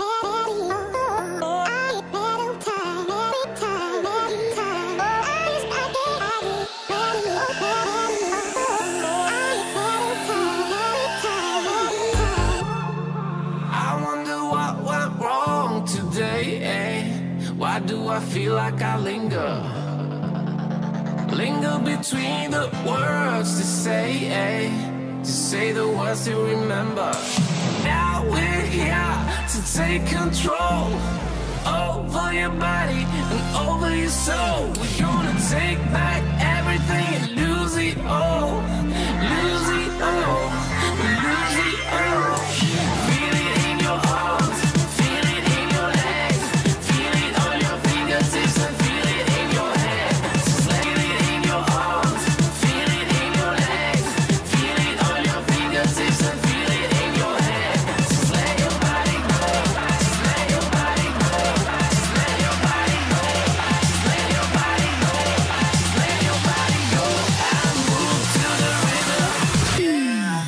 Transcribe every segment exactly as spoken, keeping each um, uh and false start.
Why do I feel like I linger? Linger between the words to say, eh? To say the words to remember. Now we're here to take control over your body and over your soul. We're gonna take back everything and lose it all. Lose it all. Lose it all. Feel it in your arms. Feel it in your legs. Feel it on your fingertips and feel it in your head. Feel it in your arms. Feel it in your legs. Feel it on your fingertips and feel it in your head. Just let your body go. Just let your body go. Just let your body go. Just let your body go. Just let your body go. And move to the rhythm. Yeah.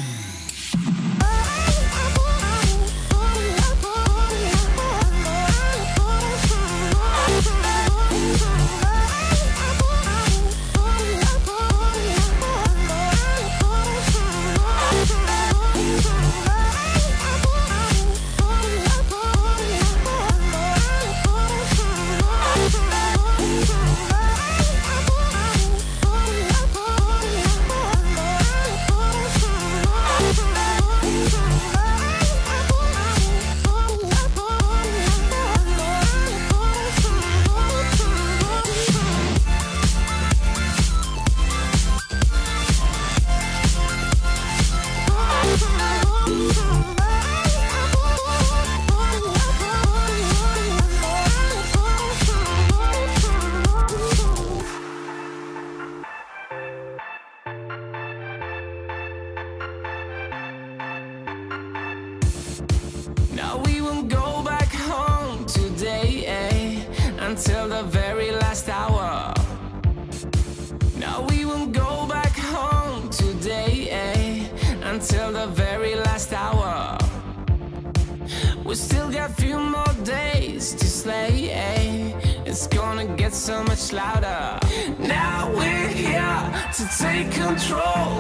Now we won't go back home today, eh? Until the very last hour. Now we won't go back home today, eh? Until the very last hour. We still got a few more days to slay, eh? It's gonna get so much louder. Now we're here to take control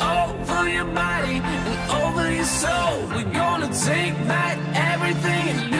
over your body and over your soul. We're gonna take back everything.